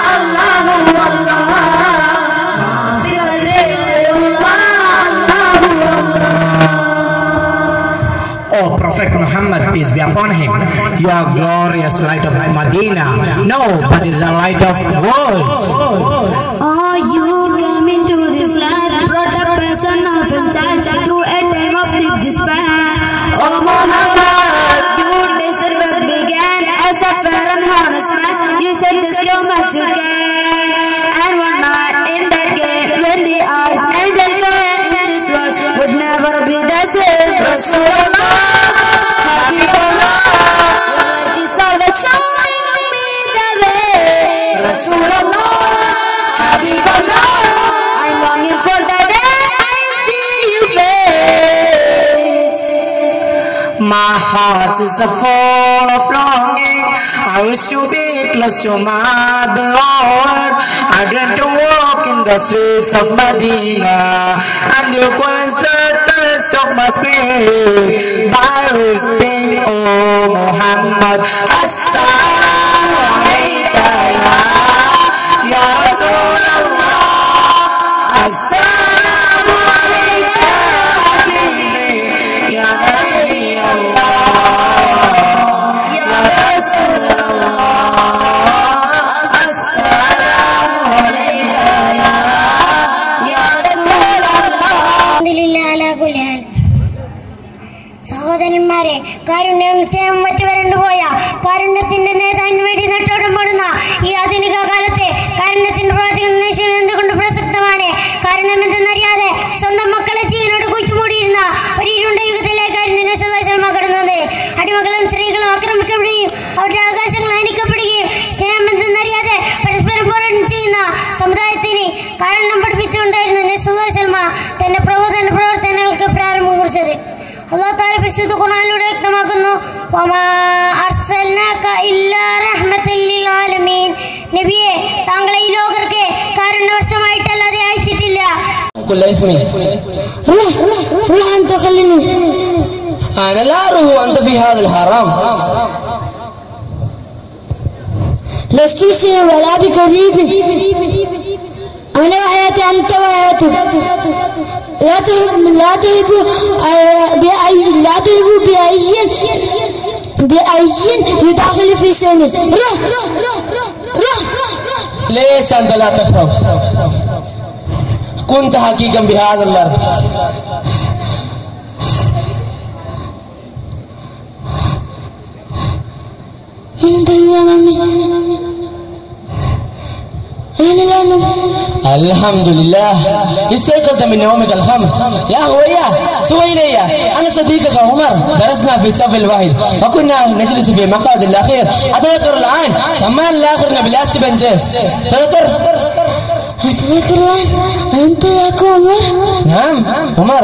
Oh Prophet Muhammad, peace be upon him, you are glorious light of Medina. No, but is the light of worlds. Oh, you came into this life, brought a person of a child through a time of deep despair. Oh Muhammad, you deserve what began as a fair and honest man. You shed just so much you can. And one night in that game, when the archangel came in this world, would never be the same. Rasulullah, Habibullah, your light is all that showing me the way. Rasulallah, Habibullah, I'm longing for the day I see you face. My heart is full of longing. I wish to be close to my beloved. I dream to walk in the streets of Medina and you quench the thirst of my spirit by visiting, oh Muhammad. Assalamu alayka ya Rasulallah. Assalamu alayka habibi ya Nabi Allah. സഹോദരന്മാരെ, കാരുണ്യം സ്നേഹം മറ്റുവരണ്ടുപോയ കാരുണ്യത്തിന്റെ നേതാവിന് വേണ്ടി നട്ടോടമ്പോടുന്ന ഈ ആധുനിക കാലത്തെ കാരുണ്യത്തിന്റെ പ്രവാചകൻ നിശ്ചയം എന്തുകൊണ്ട് പ്രസക്തമാണ്? കാരുണ്യം എന്തെന്നറിയാതെ സ്വന്തം മക്കളെ ജീവനോട് കുഴിച്ചുമൂടിയിരുന്ന ഒരു ഇരുണ്ട യുഗത്തിലേക്കായിരുന്നു നബി സല്ലല്ലാഹു അലൈഹി വസല്ലം കടന്നത്. അടിമകളും സ്ത്രീകളും ആക്രമിക്കപ്പെടുകയും അവരുടെ അവകാശങ്ങൾ ഹനിക്കപ്പെടുകയും സ്നേഹം എന്തെന്നറിയാതെ പരസ്പരം പോരാട്ടം ചെയ്യുന്ന സമുദായത്തിന് കാരുണ്യം പഠിപ്പിച്ചുകൊണ്ടായിരുന്നു നബി സല്ലല്ലാഹു അലൈഹി വസല്ലം തന്റെ പ്രബോധന പ്രവർത്തനങ്ങൾക്ക് പ്രാരംഭം കുറിച്ചത്. അല്ലാഹു തആല പരിശുദ്ധ ഖുർആനിലൂടെ വ്യക്തമാക്കുന്നു, വമാ അർസൽനാക ഇല്ലാ റഹ്മത്തൽ ലിൽ ആലമീൻ. നബിയെ, താങ്കളെ ഈ ലോകർക്ക് കാരുണ്യവർഷമായിട്ടല്ലാതെ അയച്ചിട്ടില്ല. أنت خليني أنا لا أروح أنت في هذا الحرام. لست شيء ولا بقريب. أنا وحياتي أنت وحياتك. لا تحب لا تحب بأي لا تحب بأي بأي يدخل في سنة. روح روح روح روح روح. ليش أنت لا تفهم؟ كنت حقيقا بهذا الأرض. الحمد لله استيقظت من نومك الخمر يا هويا سويليا انا صديقك عمر درسنا في الصف الواحد وكنا نجلس في مقعد الاخير اتذكر الان سمان الاخر بلاست بنجيس تذكر اتذكر الان انت يا عمر نعم عمر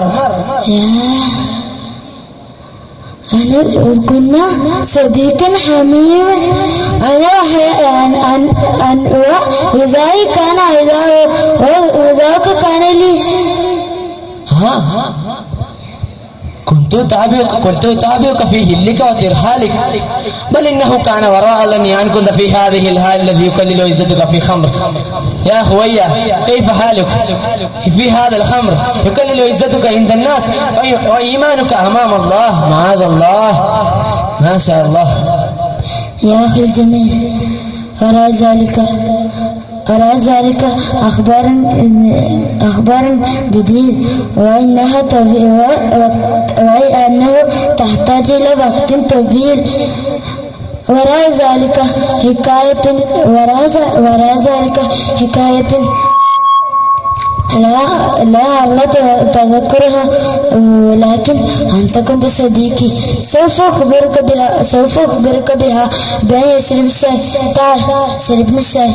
أنا كنا صديقا حميما. أنا أن أن أن إذا كان إذا إذا كان لي ها كنت أتابعك كنت أتابعك في هلك وترحالك بل إنه كان وراء أني أن كنت في هذه الحال الذي يكلل عزتك في خمر. يا خويا كيف حالك في هذا الخمر يكلل عزتك عند الناس وإيمانك أمام الله معاذ الله ما شاء الله. يا أخي الجميل أرى ذلك أرى ذلك أخبار أخبار جديد وإنها وإنه تحتاج إلى وقت طويل. وراء ذلك حكاية وراء ذلك حكاية لا لا لا تذكرها ولكن أنت كنت صديقي. سوف أخبرك بها سوف أخبرك بها بين يشرب الشاي. تعال شربنا الشاي.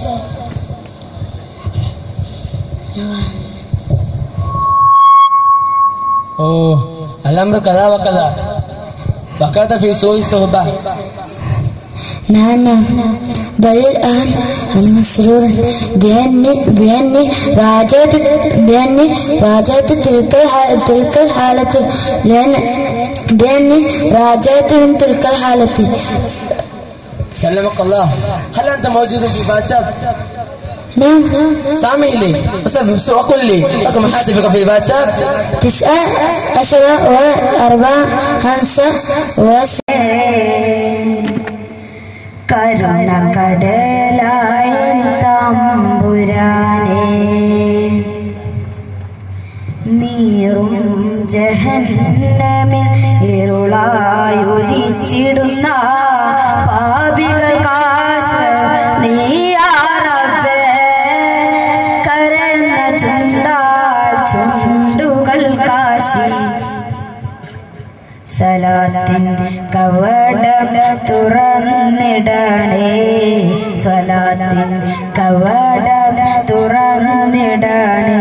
أوه الأمر كذا وكذا فكرت في سوء الصحبة. نعم بل الآن أنا مسرور بأني بأني راجعت بأني راجعت تلك تلك الحالة لأن بأني راجعت من تلك الحالة. سلمك الله. هل أنت موجود في واتساب؟ نعم. سامع لي بس وقل لي رقم هاتفك في الواتساب تسعة عشرة وأربعة خمسة കരുണ കടലായ തമ്പുരാനേ നീറും ജഹന്നമിൽ ഇരുളായുദിച്ചിടുന്ന പാപികൾക്കാശ്രയം നീയാ റബ്ബേ. കരഞ്ഞ ചുണ്ടാൽ ചുണ്ടുകൾ കാശി സലാത്തിൻ കവടം തുറന്നിടണേ സ്വലാത്തിൻ കവാടം തുറന്നിടണേ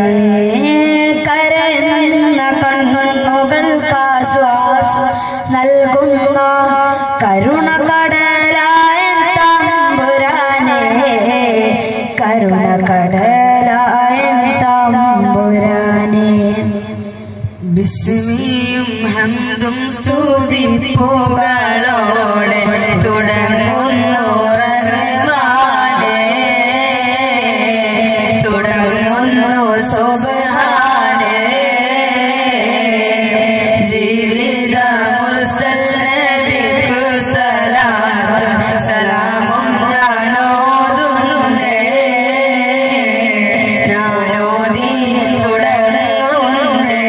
കരയുന്ന കണ്ണുകൾക്കാശ്വാസം നൽകുന്ന കരുണ കടലായ തമ്പുരാനെ കരുണ കടലായ തമ്പുരാനെ ബിസ്മിയും ഹംദും സ്തുതിപ്പുകളോടെ തുടങ്ങുന്നു റഹ്മാനേ തുടങ്ങുന്നു സുബ്ഹാനേ ജീവിത മുർസൽ നബിക്കു സലാത്തും സലാമും ഞാനോതുന്നേ ഞാനോദി തുടങ്ങുന്നേ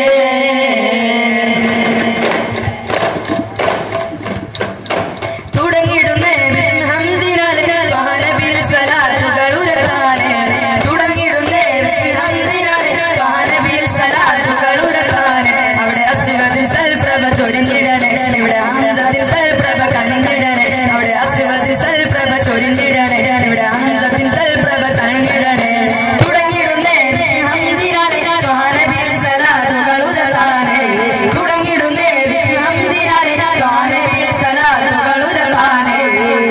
തുടങ്ങിടുന്നേ ഹംദിനാലെ വഹനബിൽ സലാത്തുകൾ ഉരത്താനേ തുടങ്ങിടുന്നേ ഹംദിനാലെ വഹനബിൽ സലാത്തുകൾ ഉരത്താനേ അവിടെ അസ്വദിൻ സൽപ്രഭ ചൊരിഞ്ഞിടണേ ഇവിടെ ഹംസത്തിൻ സൽപ്രഭ കണിഞ്ഞിടണേ അവിടെ അസ്വദിൻ സൽപ്രഭ ചൊരിഞ്ഞിടണേ ഇവിടെ ഹംസത്തിൻ സൽപ്രഭ കണിഞ്ഞിടണേ തുടങ്ങിടുന്നേ ഹംദിനാലെ വഹനബിൽ സലാത്തുകൾ ഉരത്താനേ തുടങ്ങിടുന്നേ ഹംദിനാലെ വഹനബിൽ സലാത്തുകൾ ഉരത്താനേ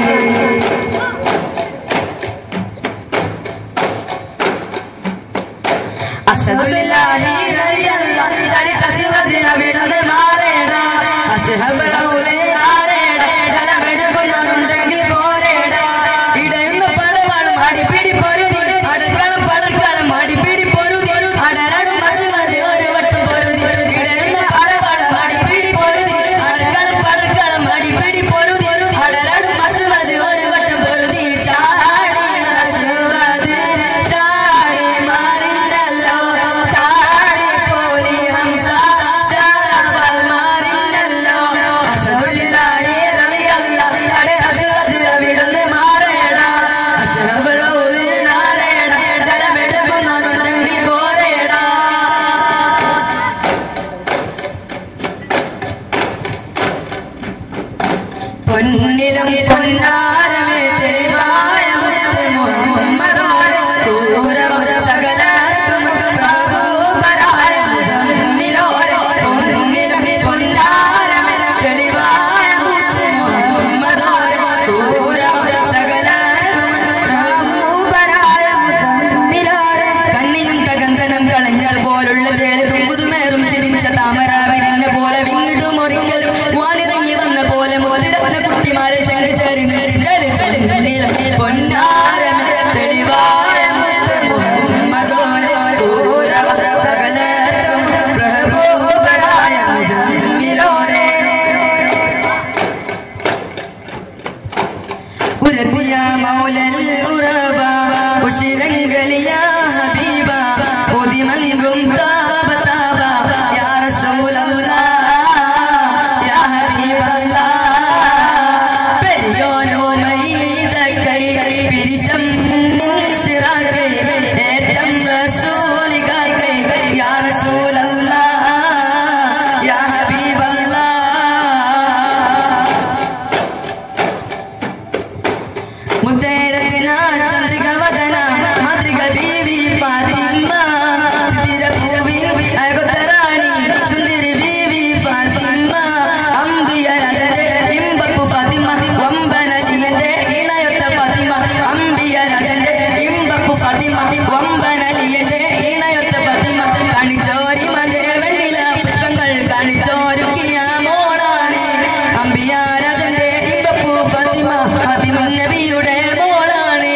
അസദുലില്ലാഹി റളിയല്ലാഹു ചടി തസ്വദിന വിടനെ മാറേടാ അസ്ഹബ റൗലെ ആരേടാ ജലമെടുക്കുന്നവരുണ്ടെങ്കിൽ കോരേടാ ഇടയുന്ന പടവാളും അടിപിടി പൊരുതി അടർക്കണം പടർക്കണം അടിപിടി പൊരുതി അടരടും അസ്വദി ഒരു വട്ടം പൊരുതി ഇടയുന്ന പടവാളും അടിപിടി പൊരുതി അടർക്കണം പടർക്കണം അടിപിടി പൊരുതി അടരടും അസ്വദി ഒരു വട്ടം പൊരുതി ചാടി അസ്വദി ചാടി മാറില്ലല്ലോ ചാടി പോലി ഹംസ ചാടവൽ മാറില്ലല്ലോ അസദുലില്ലാഹി റളിയല്ലാഹു ചാടി അസ്വദി വിടുന്ന് മാറേടാ അസ്ഹബ് റൗലിൽ നാരേടാ ജലമെടുക്കുന്നവരുണ്ടെങ്കിൽ കോരേടാ പൊന്നിലും പൊന്നാരമേ തെളിവായ മുത്ത് മുഹമ്മദോരെ കൂരമുര സകലർക്കും പ്രഭുപരായ മുസമ്മിലോരെ പൊന്നിലും പൊന്നാരമേ തെളിവായ മുത്ത് മുഹമ്മദോരെ കൂരമുര സകലർക്കും പ്രഭുപരായ മുസമ്മിലോരെ കണ്ണിയും കഗന്ധനം കളഞ്ഞൽ പോലുള്ള ചേലും പുതുമേറും ചിരിച്ച താമര വിരിഞ്ഞ പോലെ വിങ്ങിടും ഒരിക്കലും വാണിറങ്ങി വന്ന പോലെ മോതിരവന കുട്ടിമാരെ ചെങ്കി ചേരി കണ്ണിലും പൊന്നാരമേ തെളിവായ മുത്ത് മുഹമ്മദോരെ കൂരമുര സകലർക്കും പ്രഭുപരായ മുസമ്മിലോരെ ഉരത്തിയ മൗലൽ ഉറബ ഉശിരങ്കലിയ ഹബീബ ഉദിമൻകും താബ താബ യാ റസൂലല്ലാഹ് യാ ഹബീബല്ലാഹ് പെരിയോനോ മൈദകൈ പിരിശം സിറാകൈ ഏറ്റം റസൂലികൈ യാ റസൂലല്ലാഹ് യാ ഹബീബല്ലാഹ് മുത്തേരത്തിന ചന്ദ്രിക വദന മാതൃക ബീവി ഫാത്തിമ ചിത്തിര പൂവി അയകൊത്തറാണി സുന്ദരി ബീവി ഫാത്തിമ അംബിയ രാജന്റെ ഇമ്പപ്പു ഫാത്തിമ വമ്പനലിയന്റെ ഇണയൊത്ത ഫാത്തിമ അംബിയ രാജന്റെ ഇമ്പപ്പു ഫാത്തിമ വമ്പനലിയന്റെ ഇണയൊത്ത ഫാത്തിമ കണിച്ചോരി മന്റെ വെണ്ണില പുഷ്പങ്ങൾ കണിച്ചോരുക്കിയ മോളാണ് അംബിയ രാജന്റെ ഇമ്പപ്പു ഫാത്തിമ ഫാത്തിമ നബിയുടെ മോളാണ്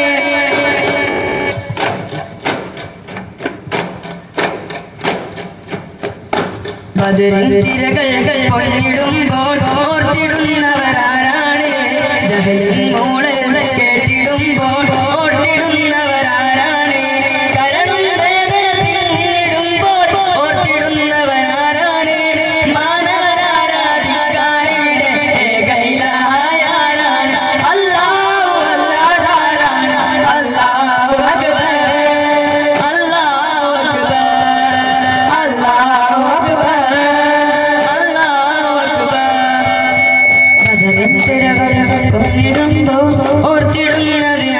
ബദറിൻ തിരകൾ പൊന്നിടുമ്പോൾ ഓർത്തിടുന്നവരാരാണ് ജഹലിൻ മൂളൽ കേട്ടിടുമ്പോൾ ഓർത്തിടുന്നവരാരാണ് കരണം വേദനത്തിൽ നിന്നിടുമ്പോൾ ഓർത്തിടുന്നവരാരാണ് മാനാരാധികാരിയുടെ ഏകയിലായാരാണ് അല്ലാഹു അല്ലാഹുവാരാണ് അല്ലാഹു അക്ബർ അല്ലാഹു അക്ബർ അല്ലാഹു അക്ബർ അല്ലാഹു അക്ബർ ബദറിൻ തിരകൾ പൊന്നിടുമ്പോൾ ഓർത്തിടുന്നത്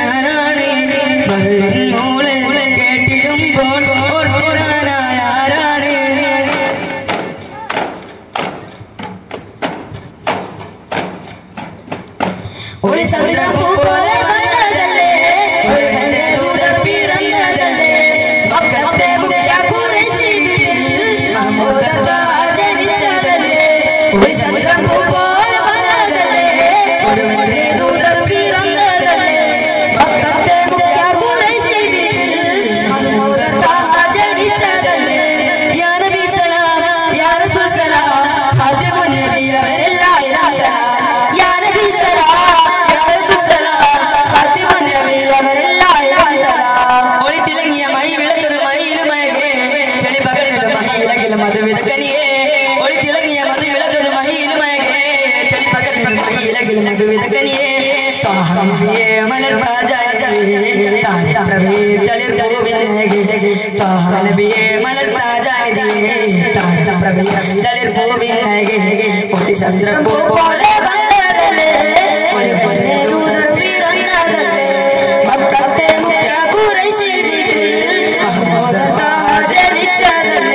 മധുവിതക്കനിയേ ഒളി തിളങ്ങിയ മധു വിളകത് മഹിയിലുമയകേ തെളിപ്പകർന്നത് മഹിയിലകിൽ മധുവിതക്കനിയേ താഹനബിയേ മലർ പാജാനിയേ താരപ്രഭേ തളിർ പൂവിനകേ താഹനബിയേ മലർ പാജാനിയേ താരപ്രഭേ തളിർ പൂവിനകേ ഒളി ചന്ദ്രപ്പൂ പോലെ വന്നതല്ലേ ഒരു പൊരേ ദൂതർ പിറന്നതല്ലേ മക്കത്തെ മുഖ്യ ഖുറൈശി മഹ്മൂദ് ജനിച്ചതല്ലേ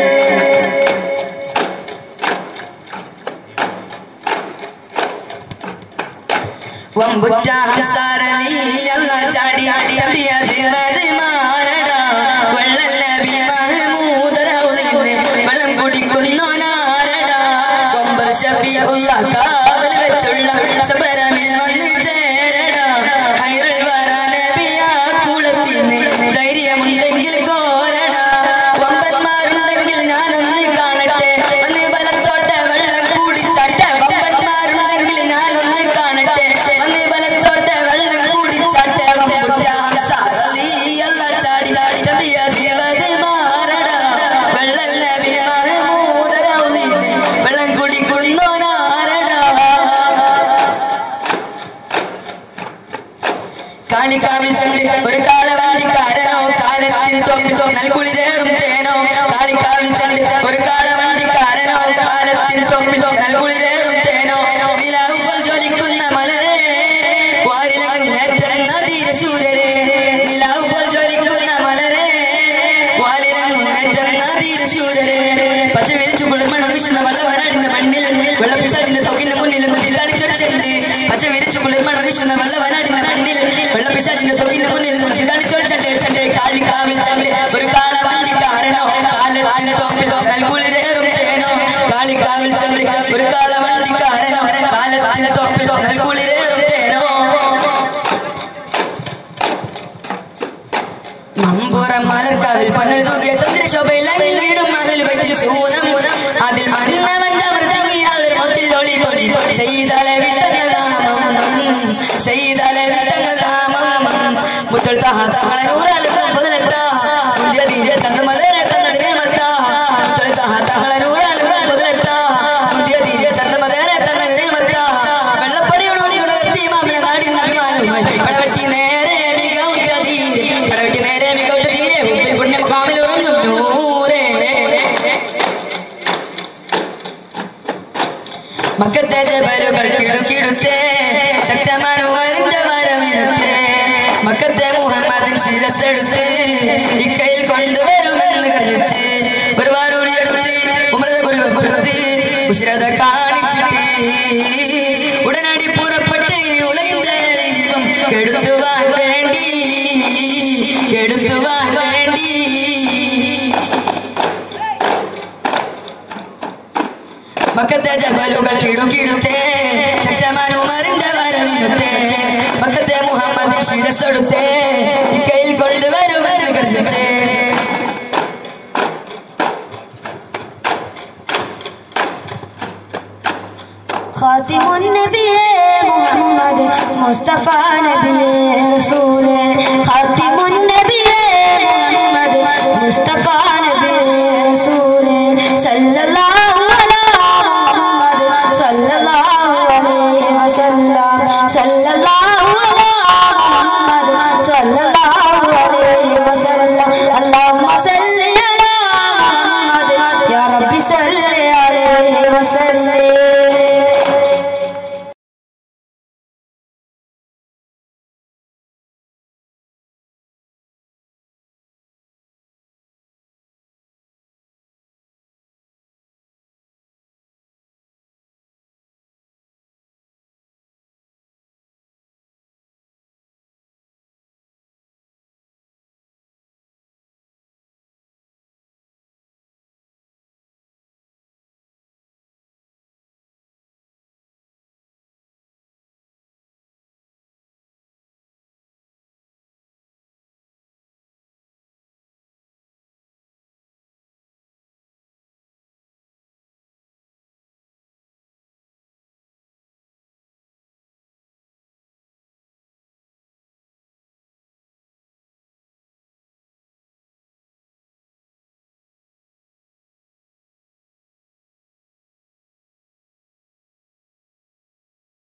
വമ്പുറ്റ ഹംസാരലി അല്ലാ ചാടി നബിയ സിറദ് മാരടാ വള്ളൽ നബി മഹ്മൂദ് റൗദിനെ വെള്ളം കുടിക്കുന്നോനാരടാ കൊമ്പർ ഷഫീഉള്ള കാവൽ വെച്ചുള്ള സബരമിൽ വന്ന് ചേരടാ ഹൈറുൽ വറ നബിയ കുളത്തിന് ധൈര്യമുണ്ടെങ്കിൽ കോരടാ വമ്പന്മാരുണ്ടെങ്കിൽ ഞാനൊന്ന് കാണട്ടെ വന്ന് ബലത്തോട്ടെ വെള്ളം കുടിച്ചാട്ടെ വമ്പന്മാരുണ്ടെങ്കിൽ ഞാനൊന്ന് കാണട്ടെ വന്ന് ബലത്തോട്ടെ വെള്ളം കുടിച്ചാട്ടെ വമ്പുറ്റ ഹംസാരലി അല്ലാ ചാടി നബിയ സിറദ് മാരടാ വള്ളൽ നബി മഹ്മൂദ് റൗദിനെ വെള്ളം കുടിക്കുന്നോനാരടാ കാളികാവിൽ ചെന്ന് ഒരു കാളവണ്ടിക്കാരനോ കാലത്തിൽ തൊപ്പിതോ നൽകുളിരേറും തേനോ കാളികാവിൽ ചെന്ന് ഒരു കാളവണ്ടിക്കാരനോ കാലത്തിൽ തൊപ്പിതോ നൽകുളിരേറും തേനോ നിലാവുകൾ ജ്വലിക്കുന്ന മലരെ വാരിലങ്ങേറ്റുന്ന ധീരശൂരരെ നിലാവുകൾ ജ്വലിക്കുന്ന മലരെ വാലിലങ്ങേറ്റുന്ന ധീരശൂരരെ പച്ച വിരിച്ചു കുളിർമണം വീശുന്ന വള്ളവനാടിന്റെ മണ്ണിൽ വെള്ളപ്പിശാചിന്റെ സൗകിന്റെ മുന്നിൽ മുന്നിൽ കാണിച്ചൊടിച്ചിട്ടുണ്ട് പച്ച വിരിച്ചു കുളിർമണം വീശുന്ന വള്ളവനാടിന്റെ മണ്ണിൽ വെള്ളപ്പിശാചിന്റെ സൗകിന്റെ മുന്നിൽ മുന്നിൽ കാണിച്ചൊടിച്ചിട്ടുണ്ട് കാളികാവിൽ ചെന്ന് ഒരു കാളവണ്ടിക്കാരനോ കാലത്തിൽ തൊപ്പിതോ നൽകുളിരേറും തേനോ കാളികാവിൽ ചെന്ന് ഒരു കാളവണ്ടിക്കാരനോ കാലത്തിൽ തൊപ്പിതോ നൽകുളിരേറും തേനോ മമ്പുറം മലർക്കാവിൽ പന്നൽ തൂകിയ ചന്ദ്രശോഭയിൽ അങ്ങിടും മതിൽ വൈത്തിൽ സൂനം അതിൽ മണ്ണവഞ്ചവർ തങ്ങിയാൽ മൊത്തിൽ ഒളി പൊളി ചെയ്തലെ വിട്ടങ്ങൾ നാമം ചെയ്തലെ വിട്ടങ്ങൾ നാമം മുത്തൽ താഹ തങ്ങളെ നൂറാലും പൊതലെത്താ മുന്തിയ തീരെ ചന്ദ്രമതരെ തങ്ങളുടെ മത്താ മുത്തൽ താഹ തങ്ങളെ നൂറാലും പൊതലെത്താ മുന്തിയ തീരെ ചന്ദ്രമതരെ തങ്ങളുടെ മത്താ വെള്ളപ്പടിയോടും കുലകത്തി മാമിയ നാടിൻ അഭിമാനവുമായി പടവെട്ടി നേരെ മികൗട്ട തീരെ പടവെട്ടി നേരെ മികൗട്ട തീരെ ഉപ്പിൽ പുണ്യം കാമിൽ ഉറങ്ങും നൂറേ മക്കത്തെ ജബലുകൾ കിടുക്കിടുത്തേ ശക്തമാനുവരിന്റെ വരമിനത്തെ മക്കത്തെ മുഹമ്മദിൻ ശിരസെടുത്ത് ഇക്കയിൽ കൊണ്ടുവരുമെന്ന് കരുത്ത് ഒരുപാട് ഉമരത കുരുവ കുരുത്തി ഉശിരത കാണിച്ചിട്ട് ഉടനടി പുറപ്പെട്ട് ഉലകിന്റെ ഇപ്പം കെടുത്തുവാൻ വേണ്ടി കെടുത്തുവാൻ വേണ്ടി മക്കത്തെ ജബലുകൾ കിടുകിടുത്തേ ശക്തമാനുമാറിന്റെ വരവിനത്തെ മക്കത്തെ മുഹമ്മദിൻ ശിരസെടുത്തേ ഇക്കയിൽ കൊണ്ടുവരുമെന്ന് കരുതേ خاتم النبي محمد مصطفى نبي رسول خاتم